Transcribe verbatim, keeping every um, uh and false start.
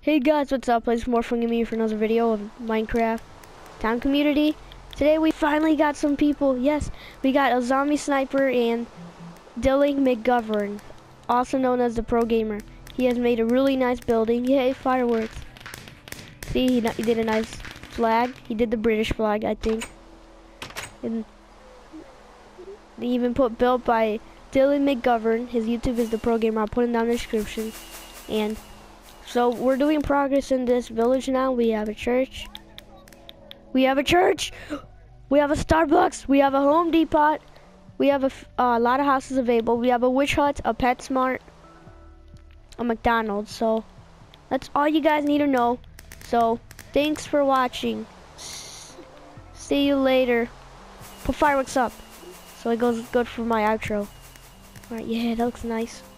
Hey guys, what's up? It's Morphing me for another video of Minecraft Town Community. Today we finally got some people. Yes, we got a zombie sniper and Dylan McGovern, also known as the Pro Gamer. He has made a really nice building. Yay, fireworks. See, he, he did a nice flag. He did the British flag, I think. And they even put built by Dylan McGovern. His YouTube is the Pro Gamer. I'll put him down in the description. And so we're doing progress in this village now. We have a church. We have a church. We have a Starbucks. We have a Home Depot. We have a uh, lot of houses available. We have a Witch Hut, a PetSmart, a McDonald's. So that's all you guys need to know. So thanks for watching. S see you later. Put fireworks up so it goes good for my outro. All right, yeah, that looks nice.